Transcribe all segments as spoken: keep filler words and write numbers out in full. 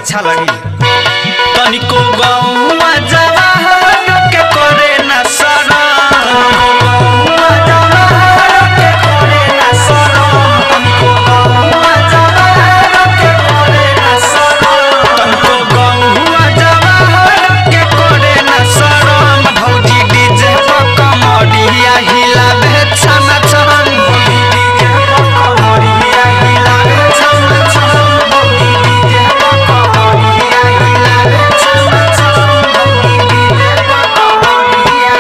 अच्छा लगी। तनिको गौवा जवाहर के करे ना शरम, गौवा जवाहर के करे ना शरम, तनिको गौवा जवाहर के करे ना शरम, तनिको गौवा जवाहर के करे ना शरम। भौजी डीजे पर कमरिया हिलावे छम छम, भौजी डीजे पर कमरिया हिलावे छम छम, भौजी डीजे पर कमरिया हिलावे छम छम, भौजी डीजे पर कमरिया।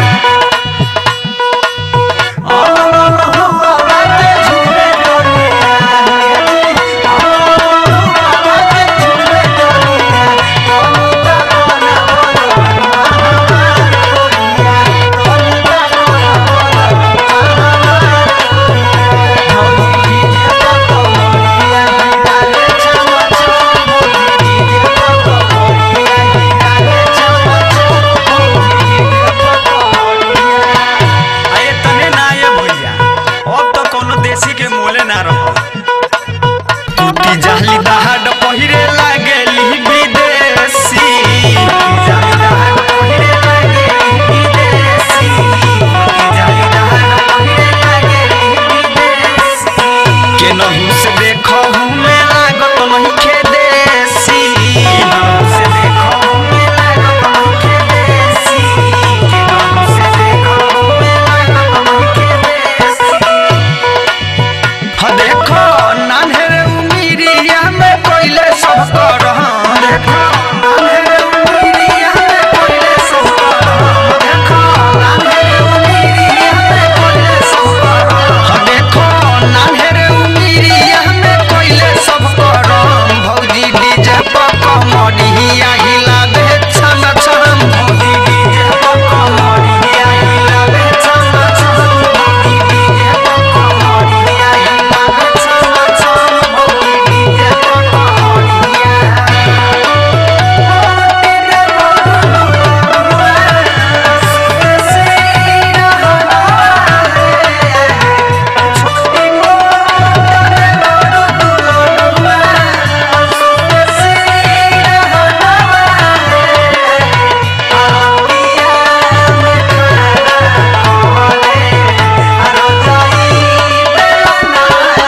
ओ हुआ बात झूमे डोरिया, ओ हुआ बात झूमे डोरिया, कोनी तराना बोलो हमार गोरिया, कोनी तराना बोलो हमार गोरिया। भौजी डीजे पर कमरिया हिलावे छम छम, भौजी डीजे पर कमरिया हिलावे छम छम, भौजी डीजे पर कमरिया। आये तने ना ये भैया, अब तो कोनो देसी के मोले ना रहो। टूटी जाली दहाड़ पहिरे लागेली विदेशी, टूटी जाली दहाड़ पहिरे लागेली विदेशी, टूटी जाली दहाड़ पहिरे लागेली विदेशी। केनहू से देखहू में लागत नहीं खेदेसी, केनहू से देखहू में लागत नहीं खेदेसी, केनहू से देखहू में लागत नहीं खेदेसी। ह देखो नान्हेर उमिरिया में कोइले सब करहम, देखो नान्हेर उमिरिया में कोइले सब करहम, देखो नान्हेर उमिरिया में कोइले सब करहम, ह देखो नान्हेर उमिरिया में कोइले सब करहम। भौजी डीजे पर कमरिया हिलावे छम छम, भौजी डीजे पर कमरिया हिलावे छम छम, भौजी डीजे पर कमरिया हिलावे छम छम, भौजी डीजे पर कमरिया। तेरे बरुआ सुबह से रहना है, छोटी मोर तेरे बरुआ सुबह से रहना है, आपिया में खड़ा होले रोजाई बेलना है,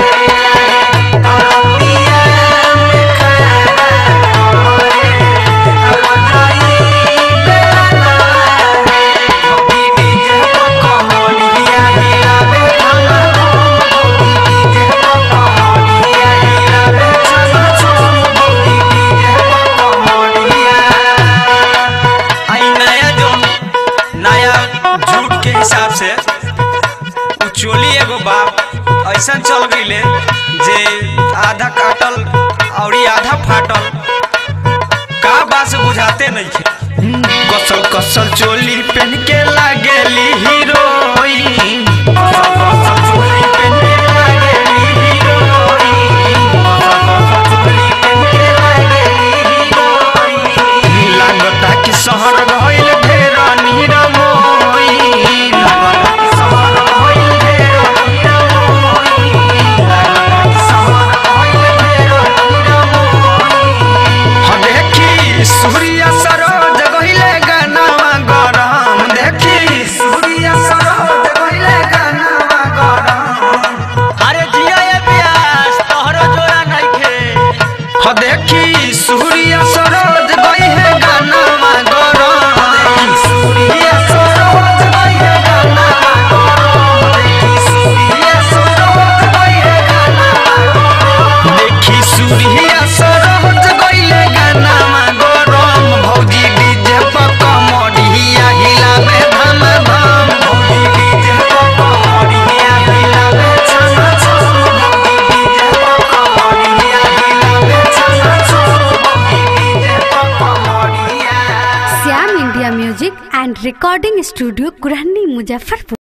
आपिया में खड़ा होले रोजाई बेलना है। भौजी डीजे पर कमरिया हिलावे छम छम, भौजी डीजे पर कमरिया हिलावे छम छम, भौजी डीजे पर कमरिया। आई नया जोन नया झूठ के हिसाब से उ चोली एगो बाप ऐसा चल गईले जे आधा काटल और आधा फाटल, का बात से बुझाते नहीं थे। कसल कसल चोली पहन के लागेली हीरोइन, कसल कसल चोली पहन के लागेली हीरोइन, कसल कसल चोली पहन के लागेली हीरोइन। लागता कि शहर गइल ढेर निरमोइन, लागता कि शहर गइल ढेर निरमोइन, लागता कि शहर गइल ढेर निरमोइन। ह देखी सूर्य सरोज गइले गानावा गरम, देखी सूर्य सरोज गइले गानावा गरम। अरे जिया ये प्यास तोहरो जोरा नइखे। ह देखी सूर्य सरोज गइले गानावा गरम, देखी सूर्य सरोज गइले गानावा गरम, देखी सूर्य सरोज गइले गानावा गरम, देखी सूर्य सरोज गइले गानावा गरम। भौजी डीजे पर कमरिया हिलावे धम धम, भौजी डीजे पर कमरिया हिलावे छम छम, भौजी डीजे पर कमरिया हिलावे छम छम, भौजी डीजे पर कमरिया। Shyam India music and recording studio, Kurhani, Muzaffarpur.